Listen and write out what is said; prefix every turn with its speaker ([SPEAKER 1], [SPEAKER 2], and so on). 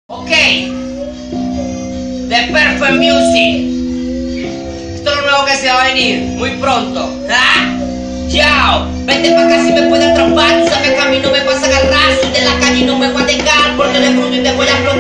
[SPEAKER 1] Ok, The Perfect Music. Esto es lo nuevo que se va a venir muy pronto. ¿Ah? Chao, vete pa' acá si me puedes atrapar. Tú sabes que a mí no me vas a agarrar. Soy de la calle y no me voy a dejar, porque de pronto y te voy a explotar.